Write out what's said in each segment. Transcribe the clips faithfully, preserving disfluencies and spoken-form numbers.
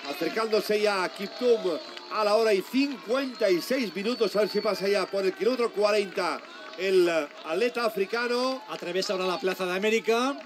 acercándose ya a Kiptum a la hora y cincuenta y seis minutos. A ver si pasa ya por el kilómetro cuarenta el atleta africano. Atraviesa ahora la Plaza de América.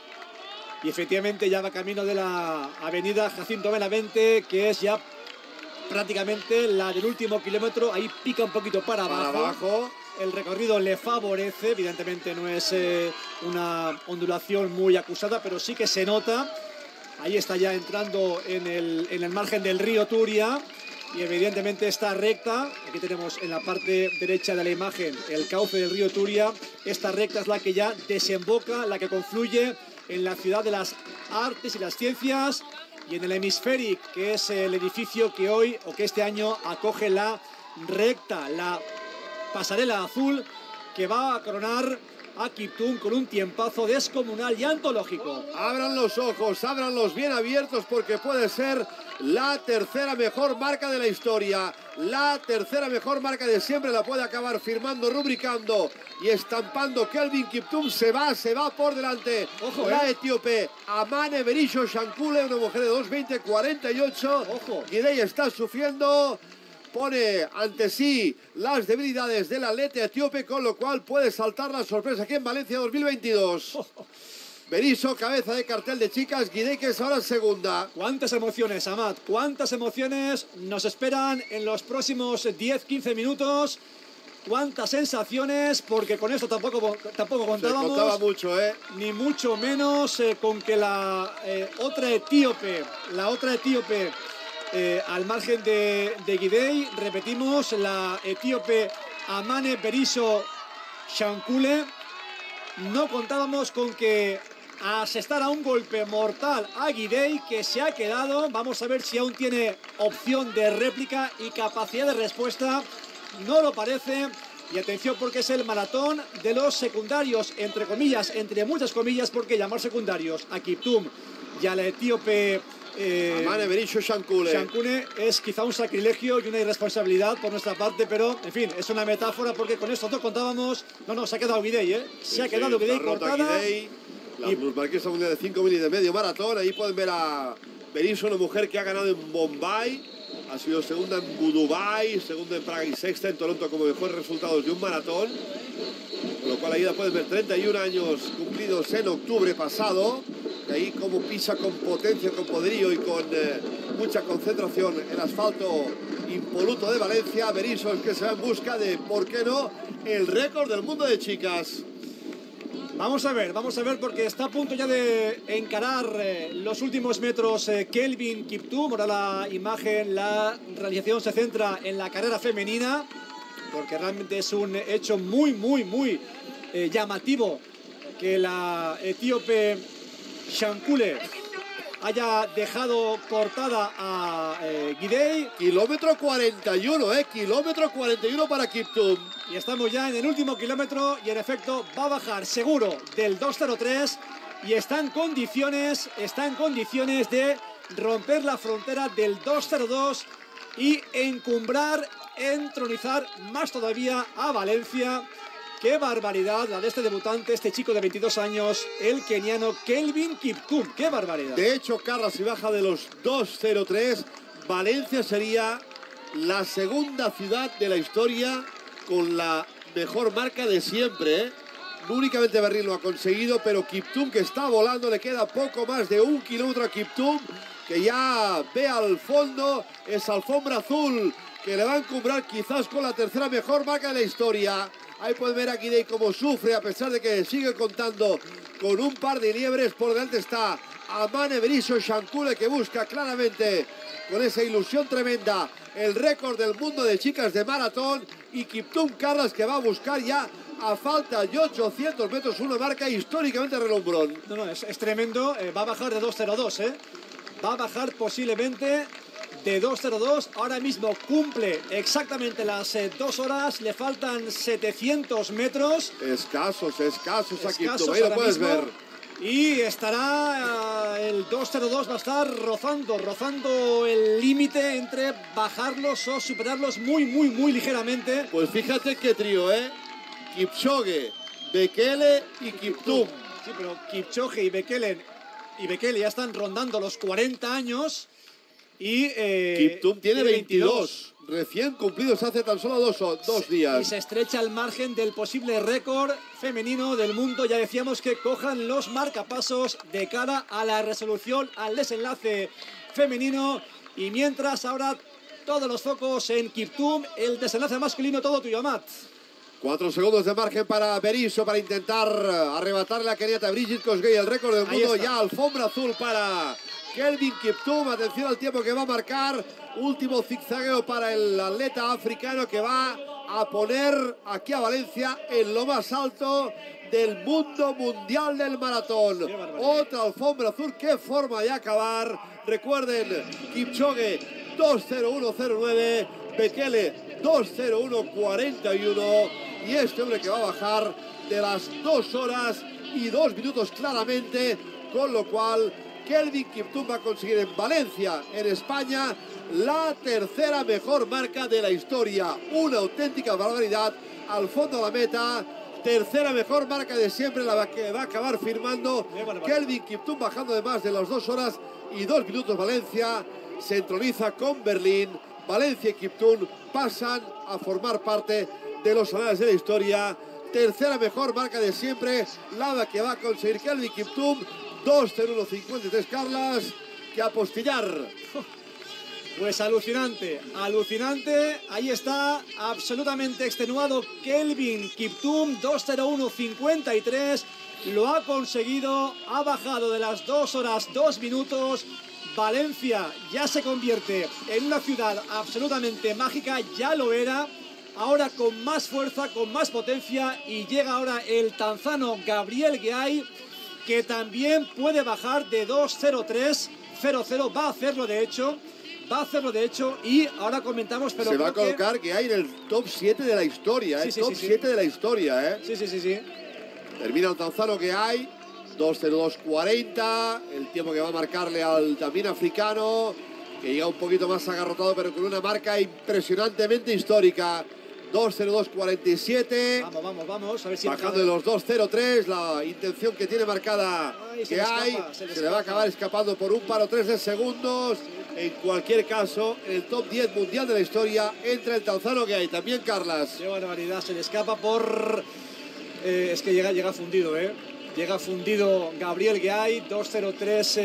Y efectivamente ya va camino de la avenida Jacinto Benavente, que es ya prácticamente la del último kilómetro. Ahí pica un poquito para abajo. Para abajo. El recorrido le favorece, evidentemente no es eh, una ondulación muy acusada, pero sí que se nota. Ahí está ya entrando en el, en el margen del río Turia. Y evidentemente esta recta, aquí tenemos en la parte derecha de la imagen el cauce del río Turia. Esta recta es la que ya desemboca, la que confluye en la ciudad de las artes y las ciencias y en el Hemisferic, que es el edificio que hoy o que este año acoge la recta, la pasarela azul, que va a coronar a Kiptum con un tiempazo descomunal y antológico. Abran los ojos, abranlos bien abiertos, porque puede ser la tercera mejor marca de la historia. La tercera mejor marca de siempre la puede acabar firmando, rubricando y estampando Kelvin Kiptum. Se va, se va por delante. Ojo, la eh. etíope Amane Berisho Shankule, una mujer de dos veinte cuarenta y ocho. Ojo. Gidey está sufriendo. Pone ante sí las debilidades del atleta etíope, con lo cual puede saltar la sorpresa aquí en Valencia dos mil veintidós. Berisho, cabeza de cartel de chicas, Gidey, que es ahora segunda. Cuántas emociones, Amat, cuántas emociones nos esperan en los próximos diez quince minutos. Cuántas sensaciones, porque con esto tampoco, tampoco contábamos. Se contaba mucho, ¿eh? Ni mucho menos eh, con que la eh, otra etíope, la otra etíope eh, al margen de, de Gidey, repetimos, la etíope Amane Berisho Shankule, no contábamos con que asestara un golpe mortal a Gidey, que se ha quedado. Vamos a ver si aún tiene opción de réplica y capacidad de respuesta. No lo parece. Y atención, porque es el maratón de los secundarios, entre comillas, entre muchas comillas, porque llamar secundarios a Kiptum y a la etíope eh, Amane Berisho Shankule. Shankule es quizá un sacrilegio y una irresponsabilidad por nuestra parte, pero en fin, es una metáfora, porque con esto no contábamos. No, no, se ha quedado Gidey, ¿eh? Se sí, ha quedado sí, Gidey cortada. Gidey, la plusmarquesa mundial de cinco mil y de medio maratón. Ahí pueden ver a Berisho, una mujer que ha ganado en Bombay. Ha sido segunda en Dubai, segunda en Praga y sexta en Toronto como mejores resultados de un maratón. Con lo cual ahí la puedes ver, treinta y un años cumplidos en octubre pasado. De ahí como pisa con potencia, con poderío y con eh, mucha concentración el asfalto impoluto de Valencia. Berisho, el que se va en busca de, ¿por qué no?, el récord del mundo de chicas. Vamos a ver, vamos a ver, porque está a punto ya de encarar eh, los últimos metros eh, Kelvin Kiptum. Ahora la imagen, la realización se centra en la carrera femenina, porque realmente es un hecho muy, muy, muy eh, llamativo que la etíope Shankule haya dejado cortada a eh, Gidey. Kilómetro cuarenta y uno, eh, kilómetro cuarenta y uno para Kiptum. Y estamos ya en el último kilómetro y en efecto va a bajar seguro del dos cero tres y está en condiciones, está en condiciones de romper la frontera del dos cero dos y encumbrar, entronizar más todavía a Valencia. ¡Qué barbaridad la de este debutante, este chico de veintidós años, el keniano Kelvin Kiptum! ¡Qué barbaridad! De hecho, Carla, si baja de los dos cero tres, Valencia sería la segunda ciudad de la historia con la mejor marca de siempre, ¿eh? No únicamente Berlín lo ha conseguido, pero Kiptum, que está volando, le queda poco más de un kilómetro a Kiptum, que ya ve al fondo esa alfombra azul que le va a encumbrar quizás con la tercera mejor marca de la historia. Ahí pueden ver a Gidey cómo sufre, a pesar de que sigue contando con un par de liebres. Por delante está Amane Berisho Shankule, que busca claramente, con esa ilusión tremenda, el récord del mundo de chicas de maratón. Y Kiptum, Carlas, que va a buscar ya, a falta de ochocientos metros, una marca históricamente relumbrón. No, no, es, es tremendo. Eh, va a bajar de dos cero dos, ¿eh? Va a bajar posiblemente de dos cero dos. Ahora mismo cumple exactamente las eh, dos horas. Le faltan setecientos metros. Escasos, escasos a Kiptum. Escasos Ahí lo ahora puedes mismo. ver. Y estará eh, el dos cero dos, va a estar rozando, rozando el límite entre bajarlos o superarlos muy, muy, muy ligeramente. Pues fíjate qué trío, ¿eh? Kipchoge, Bekele y Kiptum. Sí, pero Kipchoge y Bekele, y Bekele ya están rondando los cuarenta años. Y eh, Kiptum tiene veintidós, recién cumplidos hace tan solo dos, dos días. Y se estrecha el margen del posible récord femenino del mundo. Ya decíamos que cojan los marcapasos de cara a la resolución, al desenlace femenino. Y mientras ahora todos los focos en Kiptum, el desenlace masculino, todo tuyo, Amat. Cuatro segundos de margen para Berizzo para intentar arrebatarle a keniata Brigid Kosgei el récord del mundo. Ya alfombra azul para Kelvin Kiptum. Atención al tiempo que va a marcar. Último zigzagueo para el atleta africano que va a poner aquí a Valencia en lo más alto del mundo mundial del maratón. Otra alfombra azul. Qué forma de acabar. Recuerden, Kipchoge dos cero uno cero nueve, Bekele dos cero uno cuarenta y uno. Y este hombre que va a bajar de las dos horas y dos minutos claramente, con lo cual Kelvin Kiptum va a conseguir en Valencia, en España, la tercera mejor marca de la historia. Una auténtica barbaridad. Al fondo de la meta, tercera mejor marca de siempre, la que va a acabar firmando Kelvin Kiptum, bajando de más de las dos horas y dos minutos. Valencia se entroniza con Berlín. Valencia y Kiptum pasan a formar parte de los anales de la historia. Tercera mejor marca de siempre, la que va a conseguir Kelvin Kiptum. dos cero uno cincuenta y tres, Carlas, que apostillar. Pues alucinante, alucinante. Ahí está, absolutamente extenuado Kelvin Kiptum, dos cero uno cincuenta y tres. Lo ha conseguido, ha bajado de las dos horas, dos minutos. Valencia ya se convierte en una ciudad absolutamente mágica, ya lo era. Ahora con más fuerza, con más potencia, y llega ahora el tanzano Gabriel Guay, que también puede bajar de dos cero tres cero cero, va a hacerlo de hecho, va a hacerlo de hecho, y ahora comentamos, pero se va a colocar que... que hay en el top siete de la historia, sí, ¿eh? sí, top sí, sí. siete de la historia, ¿eh? Sí, sí, sí, sí. Termina el tanzano que hay, dos cero dos cuarenta, el tiempo que va a marcarle al también africano, que llega un poquito más agarrotado, pero con una marca impresionantemente histórica. dos cero dos cuarenta y siete. Vamos, vamos, vamos. A ver si bajando de los dos cero tres, la intención que tiene marcada. Ay, que hay, escapa, se, le, se le va a acabar escapando por un par o tres de segundos. En cualquier caso, en el top diez mundial de la historia entra el tanzano que hay. También Carlas. Qué barbaridad, se le escapa por... Eh, es que llega, llega fundido, ¿eh? Llega fundido Gabriel Guay, dos cero tres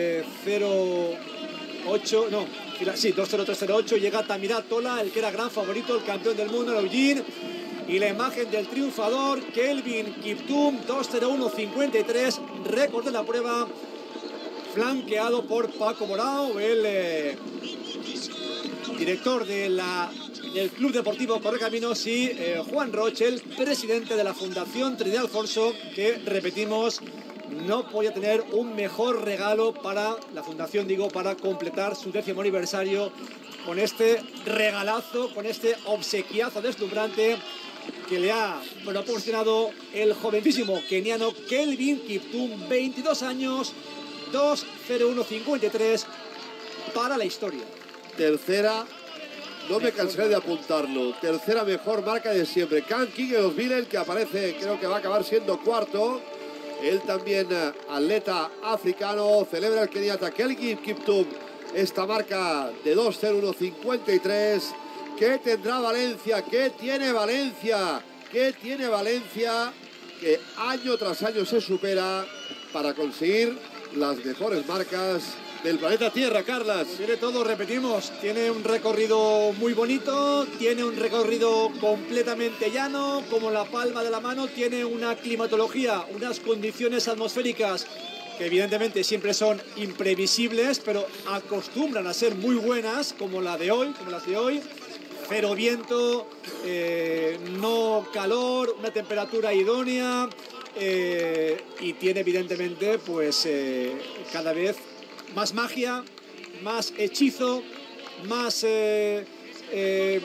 cero ocho, no, sí, dos cero tres cero ocho. Llega Tamirat Tola, el que era gran favorito, el campeón del mundo, el Eugene. Y la imagen del triunfador, Kelvin Kiptum, dos cero uno cincuenta y tres, récord de la prueba, flanqueado por Paco Morao, el eh, director de la, del Club Deportivo Correcaminos, y eh, Juan Roche, el presidente de la Fundación Trinidad Alfonso, que, repetimos, no podía tener un mejor regalo para la Fundación, digo, para completar su décimo aniversario con este regalazo, con este obsequiazo deslumbrante que le ha proporcionado el jovencísimo keniano Kelvin Kiptum, veintidós años, dos cero uno cincuenta y tres para la historia. Tercera, no me cansaré de apuntarlo, tercera mejor marca de siempre. Can Kigelos-Villen, que aparece, creo que va a acabar siendo cuarto. Él también, atleta africano, celebra el keniata Kelvin Kiptum esta marca de dos cero uno cincuenta y tres. ¿Qué tendrá Valencia? ¿Qué tiene Valencia? ¿Qué tiene Valencia? Que año tras año se supera para conseguir las mejores marcas del planeta Tierra, Carlas. Tiene todo, repetimos, tiene un recorrido muy bonito, tiene un recorrido completamente llano, como la palma de la mano, tiene una climatología, unas condiciones atmosféricas que evidentemente siempre son imprevisibles, pero acostumbran a ser muy buenas, como la de hoy, como las de hoy. Cero viento, eh, no calor, una temperatura idónea, eh, y tiene evidentemente pues eh, cada vez más magia, más hechizo, más eh, eh,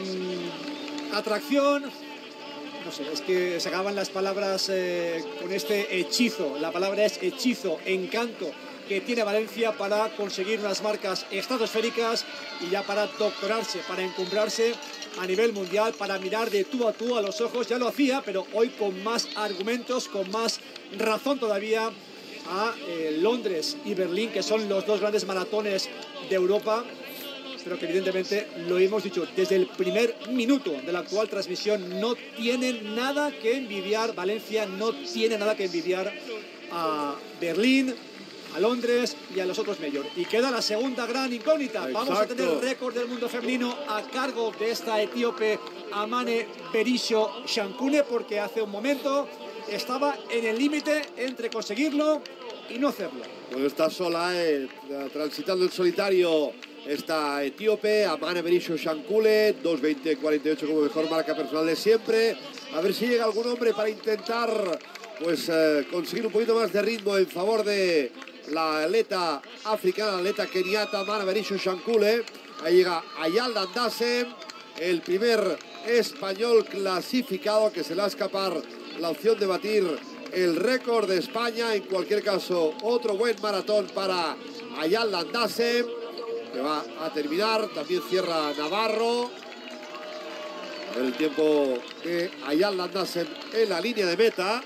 atracción. No sé, es que se acaban las palabras eh, con este hechizo. La palabra es hechizo, encanto, que tiene Valencia para conseguir unas marcas estratosféricas y ya para doctorarse, para encumbrarse a nivel mundial, para mirar de tú a tú a los ojos. Ya lo hacía, pero hoy con más argumentos, con más razón todavía, a eh, Londres y Berlín, que son los dos grandes maratones de Europa. pero que evidentemente lo hemos dicho desde el primer minuto de la actual transmisión, no tiene nada que envidiar, Valencia no tiene nada que envidiar a Berlín, a Londres y a los otros mayores. Y queda la segunda gran incógnita. Exacto. Vamos a tener récord del mundo femenino a cargo de esta etíope Amane Berisho Shankune, porque hace un momento estaba en el límite entre conseguirlo y no hacerlo. Bueno, está sola, eh, transitando en solitario esta etíope, Amane Berisho Shankule, dos veinte cuarenta y ocho como mejor marca personal de siempre. A ver si llega algún hombre para intentar pues eh, conseguir un poquito más de ritmo en favor de la atleta africana, la atleta keniata Amane Berisho Shankule. Ahí llega Ayala Ndassem, el primer español clasificado, que se le va a escapar la opción de batir el récord de España. En cualquier caso, otro buen maratón para Ayala Ndassem, que va a terminar. También cierra Navarro. A ver el tiempo de Ayala Ndassem en la línea de meta.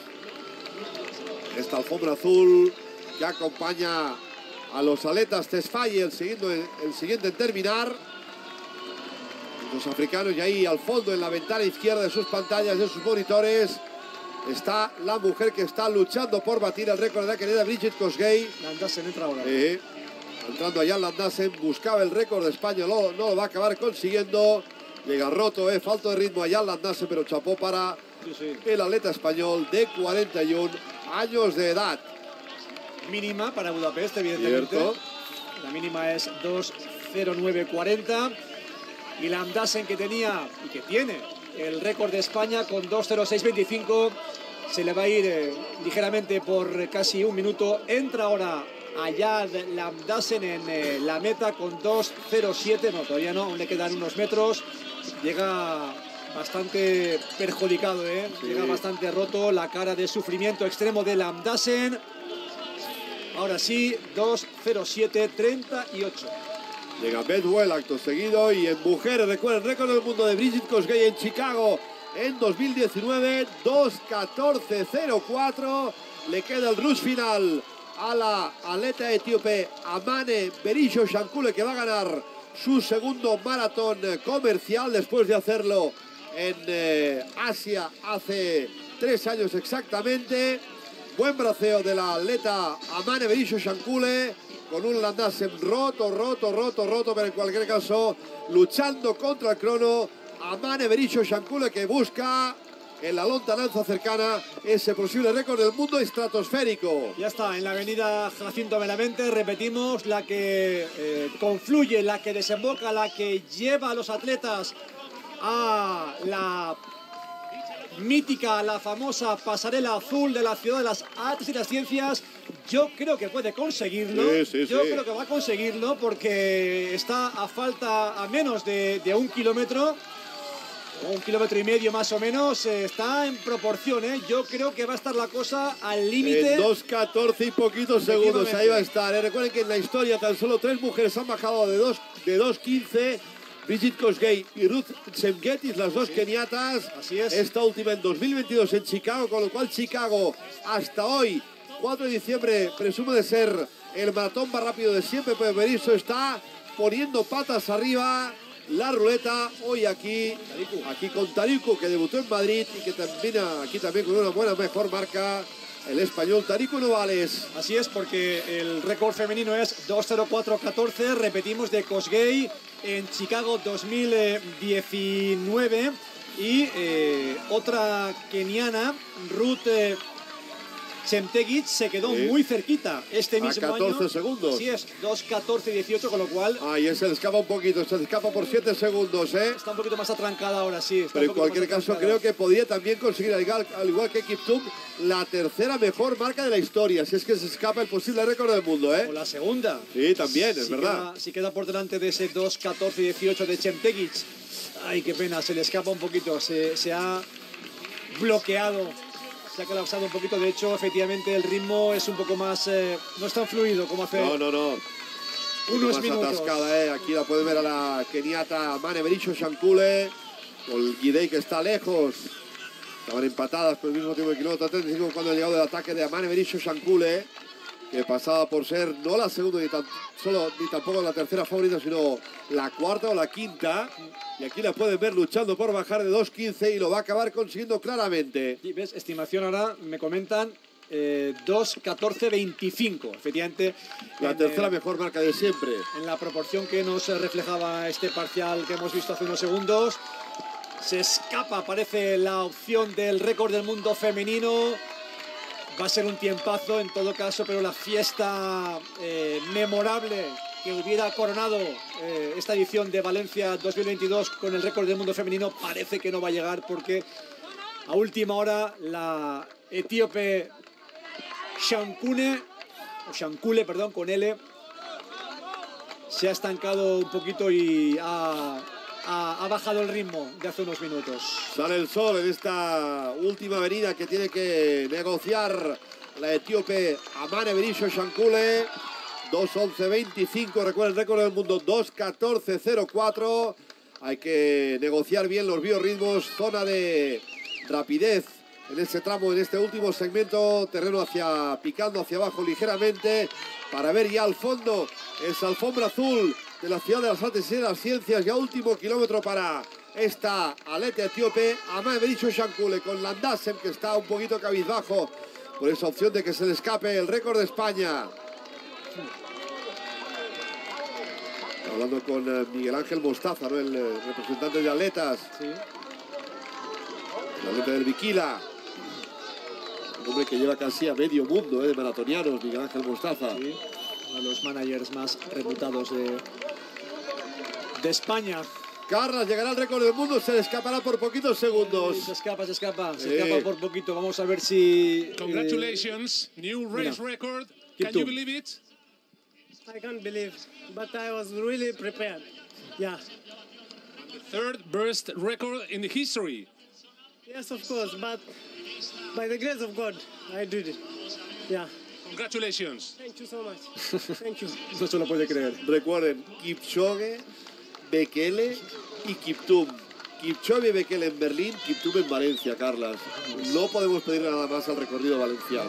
Esta alfombra azul que acompaña a los atletas Tesfaye, el siguiente, el siguiente en terminar. Los africanos, y ahí al fondo en la ventana izquierda de sus pantallas, de sus monitores, está la mujer que está luchando por batir el récord de la querida Brigid Kosgei. Ndassem entra ahora. Eh, entrando allá Ndassem, buscaba el récord de España, no, no lo va a acabar consiguiendo. Llega roto, eh, falta de ritmo allá Ndassem, pero chapó para Sí, sí. el atleta español de cuarenta y un años de edad. Mínima para Budapest, evidentemente. Cierto. La mínima es dos cero nueve cuarenta. Y la Ndassem, que tenía y que tiene el récord de España con dos cero seis veinticinco, se le va a ir eh, ligeramente por casi un minuto. Entra ahora Ayad Ndassem en eh, la meta con dos cero siete. No, todavía no, aún le quedan unos metros. Llega bastante perjudicado, ¿eh? Sí. Llega bastante roto, la cara de sufrimiento extremo de Ndassem. Ahora sí, dos cero siete treinta y ocho. Llega Bedwell, acto seguido. Y en mujeres, recuerden, récord del mundo de Brigid Kosgei en Chicago en dos mil diecinueve, dos catorce cero cuatro. Le queda el rush final a la atleta etíope Amane Berisho Shankule, que va a ganar su segundo maratón comercial después de hacerlo en eh, Asia hace tres años exactamente. Buen braceo de la atleta Amane Berisho Shankule, con un Ndassem roto, roto, roto, roto, pero en cualquier caso luchando contra el crono. Amane Berisho Shankule, que busca en la lontananza cercana ese posible récord del mundo estratosférico. Ya está, en la avenida Jacinto Benavente, repetimos, la que eh, confluye, la que desemboca, la que lleva a los atletas a la mítica, la famosa pasarela azul de la ciudad de las artes y las ciencias. Yo creo que puede conseguirlo. Sí, sí, Yo sí. creo que va a conseguirlo, porque está a falta a menos de, de un kilómetro. Un kilómetro y medio más o menos, eh, está en proporción, ¿eh? Yo creo que va a estar la cosa al límite. En dos catorce y poquitos segundos, ahí va a estar. ¿eh? Recuerden que en la historia tan solo tres mujeres han bajado de dos de dos quince. Brigid Kosgei y Ruth Chepngetich, las dos Sí. keniatas. Así es. Esta última en dos mil veintidós en Chicago, con lo cual Chicago hasta hoy, cuatro de diciembre, presume de ser el maratón más rápido de siempre, pero Berisho está poniendo patas arriba. La ruleta hoy aquí, aquí con Tariku, que debutó en Madrid y que termina aquí también con una buena mejor marca, el español Tariku Novales. Así es, porque el récord femenino es dos cero cuatro catorce, repetimos, de Kosgei en Chicago dos mil diecinueve. Y eh, otra keniana, Ruth eh, Chepngetich, se quedó Sí. muy cerquita este A mismo año. catorce segundos. Así es, dos catorce dieciocho, con lo cual Ahí se le escapa un poquito, se le escapa por siete segundos, ¿eh? está un poquito más atrancada ahora, sí. está Pero un en poquito cualquier más caso atrancada. creo que podría también conseguir, al igual, al igual que Kiptum, la tercera mejor marca de la historia, si es que se escapa el posible récord del mundo, O ¿eh? la segunda. Sí, también, es Si verdad. Queda, si queda por delante de ese dos catorce dieciocho de Chepngetich. Ay, qué pena, se le escapa un poquito, se, se ha bloqueado, se ha colapsado un poquito. De hecho, efectivamente, el ritmo es un poco más, eh, no es tan fluido como hace No, no, no. unos más minutos. atascada, ¿eh? Aquí la pueden ver a la keniata Amane Berisho Shankule, con Gidey, que está lejos. Estaban empatadas por el mismo tiempo de kilómetro treinta y cinco cuando ha llegado el ataque de Amane Berisho Shankule, que pasaba por ser no la segunda ni, tan, solo, ni tampoco la tercera favorita, sino la cuarta o la quinta. Y aquí la pueden ver luchando por bajar de dos quince y lo va a acabar consiguiendo claramente. Y ves, estimación ahora, me comentan, eh, dos catorce veinticinco. Efectivamente, la en, tercera eh, mejor marca de siempre. En la proporción que nos reflejaba este parcial que hemos visto hace unos segundos. Se escapa, parece, la opción del récord del mundo femenino. Va a ser un tiempazo en todo caso, pero la fiesta eh, memorable que hubiera coronado eh, esta edición de Valencia dos mil veintidós con el récord del mundo femenino parece que no va a llegar, porque a última hora la etíope Shankune, o Shankule, perdón, con L, se ha estancado un poquito y ha... Ha, ha bajado el ritmo de hace unos minutos. Sale el sol en esta última avenida que tiene que negociar la etíope Amane Berisho Shankule. dos once veinticinco, recuerda el récord del mundo, dos catorce cero cuatro. Hay que negociar bien los biorritmos, zona de rapidez en este tramo, en este último segmento, terreno hacia picando hacia abajo ligeramente, para ver ya al fondo esa alfombra azul de la ciudad de las artes y de las ciencias. Ya último kilómetro para esta atleta etíope Amane Berisho Shankule, con Landasem, que está un poquito cabizbajo por esa opción de que se le escape el récord de España. Hablando con uh, Miguel Ángel Mostaza, ¿no? El uh, representante de atletas. Sí. El atleta del Viquila. Un hombre que lleva casi a medio mundo, ¿eh? De maratonianos, Miguel Ángel Mostaza. Sí. Uno de los managers más reputados de, de España. Carlas llegará al récord del mundo, se le escapará por poquitos segundos. Sí, se escapa, se escapa, se Sí. escapa por poquito. Vamos a ver si... Congratulations, eh, new race mira. record. Keep Can you to. believe it? I can't believe, but I was really prepared. Yeah. Third best record in the history. Yes, of course, but by the grace of God, I did it. Yeah. Congratulations. Thank you so much. Thank you. No se lo puede creer. Recuerden, Kipchoge, Bekele y Kiptum. Kipchoge y Bekele en Berlín, Kiptum en Valencia, Carlas. No podemos pedir nada más al recorrido valenciano,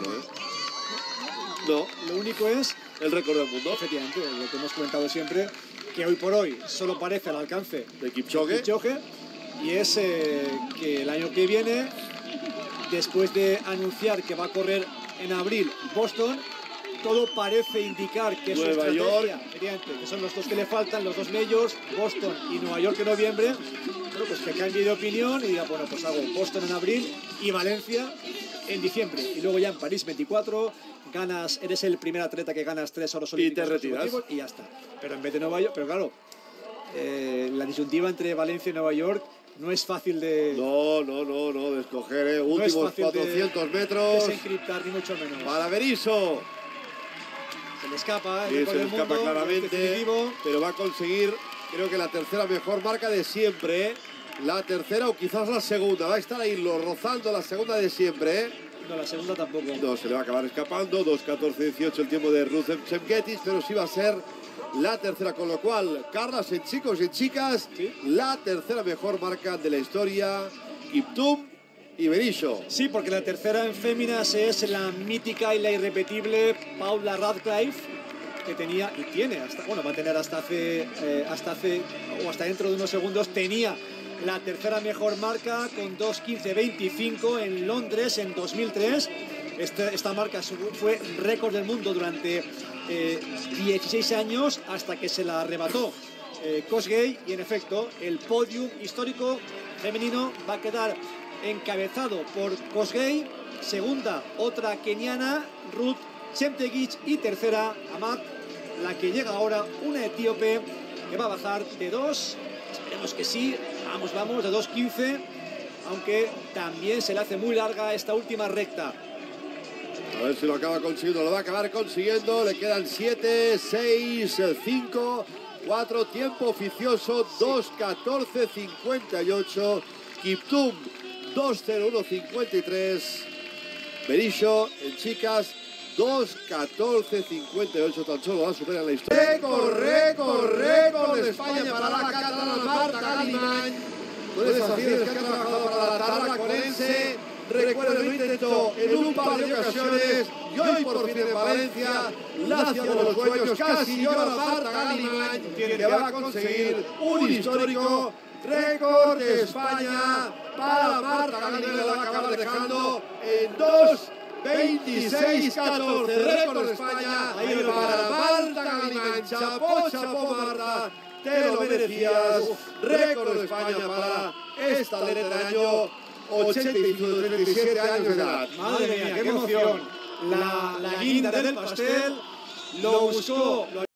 ¿eh? No, Lo único es, el récord del mundo efectivamente, lo que hemos comentado siempre, que hoy por hoy solo parece al alcance de Kipchoge. Kipchoge, y es eh, que el año que viene, después de anunciar que va a correr en abril Boston, todo parece indicar que Nueva su estrategia, York. efectivamente, que son los dos que le faltan, los dos majors, Boston y Nueva York en noviembre, bueno, pues que cambie de opinión y diga, bueno, pues hago Boston en abril y Valencia en diciembre. Y luego ya en París veinticuatro, ganas, eres el primer atleta que ganas tres oros olímpicos te retiras. consecutivos y ya está. Pero en vez de Nueva York, pero claro, eh, la disyuntiva entre Valencia y Nueva York no es fácil de... No, no, no, no, de escoger, ¿eh? no es Últimos fácil de cuatrocientos metros. desencriptar, ni mucho menos. Para Berisho. Se le escapa, el Sí, récord se le del escapa mundo, claramente, definitivo. pero va a conseguir, creo que la tercera mejor marca de siempre, ¿eh? La tercera o quizás la segunda. Va a estar ahí lo, rozando la segunda de siempre, ¿eh? No, la segunda tampoco. No, se le va a acabar escapando. dos catorce dieciocho el tiempo de Ruth Chemgetis, pero sí va a ser la tercera. Con lo cual, Carlas, en chicos y en chicas, Sí. la tercera mejor marca de la historia, Kiptum y Berisho. Sí, porque la tercera en féminas es la mítica y la irrepetible Paula Radcliffe, que tenía y tiene, hasta, bueno, va a tener hasta hace, eh, hasta hace, o hasta dentro de unos segundos, tenía la tercera mejor marca con dos quince veinticinco en Londres en dos mil tres. Esta, esta marca fue récord del mundo durante eh, dieciséis años hasta que se la arrebató eh, Kosgei, y en efecto el podium histórico femenino va a quedar encabezado por Kosgei, segunda otra keniana, Ruth Cheptegei, y tercera Amat, la que llega ahora, una etíope que va a bajar de dos, esperemos que sí, vamos, vamos, de dos quince, aunque también se le hace muy larga esta última recta. A ver si lo acaba consiguiendo, lo va a acabar consiguiendo. Le quedan siete, seis, cinco, cuatro, tiempo oficioso, dos catorce cincuenta y ocho. Kiptum, dos cero uno cincuenta y tres. Berisho, en chicas, dos catorce cincuenta y ocho. Tan solo va a superar la historia. Récord, récord, récord de España para la catalana Marta Galimany. Con esas acciones que ha trabajado para la tabla conense. Recuerden, lo intentó en un par de ocasiones Y hoy por fin en Valencia, la ciudad de los sueños, casi llora Marta Gali-Mañ, que va a conseguir un histórico récord de España para Marta Gali-Mañ, la va a acabar dejando en dos veintiséis catorce, récord de España para Marta Gali-Mañ. Chapó, chapó Marta, te lo merecías. Récord de España para esta atleta de año ochenta y cinco, treinta y siete años de edad. Madre mía, qué emoción. La, la guinda del pastel lo buscó.